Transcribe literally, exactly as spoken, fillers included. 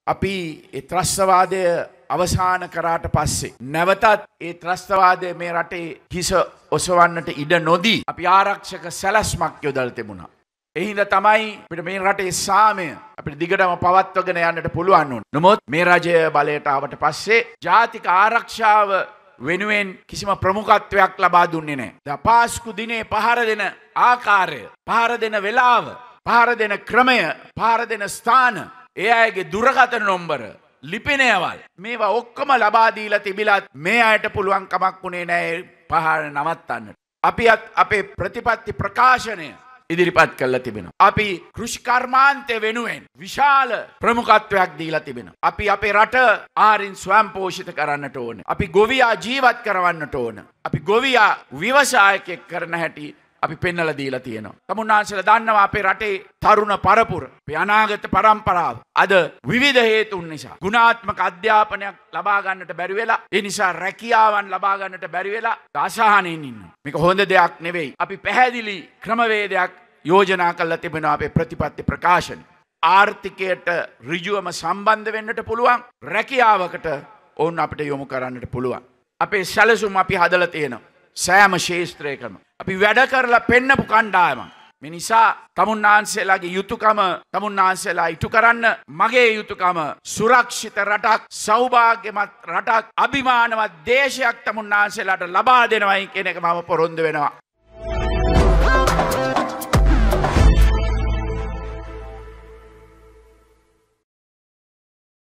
අපි ඒ ත්‍රස්තවාදය අවසාන කරාට පස්සේ නැවතත් ඒ ත්‍රස්තවාදය මේ රටේ හිස ඔසවන්නට ඉඩ නොදී අපි ආරක්ෂක සැලැස්මක් යොදලා තිබුණා. ඒ හින්දා තමයි අපිට මේ රටේ සාමය අපිට දිගටම පවත්වාගෙන යන්නට පුළුවන් වුණේ. නමුත් මේ රජය බලයට ආවට පස්සේ ජාතික ආරක්ෂාව වෙනුවෙන් කිසිම ප්‍රමුඛත්වයක් ලබා දුන්නේ නැහැ. දැන් පාස්කු දිනේ පහර දෙන ආකාරය, පහර දෙන වෙලාව, පහර දෙන ක්‍රමය, පහර දෙන ස්ථාන, ඒ අයගේ දුරකථන නම්බර, ලිපිනයවල් මේවා ඔක්කොම ලබා දීලා තිබිලත් මේ අයට පුළුවන් කමක් වුණේ නැහැ පහර නවත්තන්න. අපි අපේ ප්‍රතිපත්ති ප්‍රකාශනය ඉදිරිපත් කළා තිබෙනවා. අපි කෘෂි කර්මාන්තය වෙනුවෙන් විශාල ප්‍රමුඛත්වයක් දීලා තිබෙනවා. අපි අපේ රට ආහාරින් ස්වයං පෝෂිත කරන්නට ඕන. අපි ගොවියා ජීවත් කරවන්නට ඕන. අපි ගොවියා ව්‍යවසායකයෙක් කරන හැටි අපි පෙන්නලා දීලා තියෙනවා. තමුන්නාන්සලා දන්නවා අපේ රටේ තරුණ පරපුර, අපේ අනාගත පරම්පරාව අද විවිධ හේතුන් නිසා ගුණාත්මක අධ්‍යාපනයක් ලබා ගන්නට බැරි වෙලා, ඒ නිසා රැකියාවන් ලබා ගන්නට බැරි වෙලා අසහනෙන් ඉන්නවා. මේක හොඳ දෙයක් නෙවෙයි. අපි පැහැදිලි ක්‍රමවේදයක් යෝජනා කළා තිබෙනවා අපේ ප්‍රතිපත්ති ප්‍රකාශන. ආර්ථිකයට ඍජුවම සම්බන්ධ වෙන්නට පුළුවන්, රැකියාවකට ඕන අපිට යොමු කරන්නට පුළුවන්. අපේ සැලසුම් අපි හදලා තියෙනවා. සෑම ශේෂ්ත්‍රයකම අපි වැඩ කරලා පෙන්නපු කණ්ඩායමක්. මේ නිසා තමුන්නාන්සේලාගේ යුතුයකම තමුන්නාන්සේලා ඉටු කරන්න, මගේ යුතුයකම සුරක්ෂිත රටක්, සෞභාග්‍යමත් රටක්, අභිමානවත් දේශයක් තමුන්නාන්සේලාට ලබා දෙනවයි කියන එක මම පොරොන්දු වෙනවා.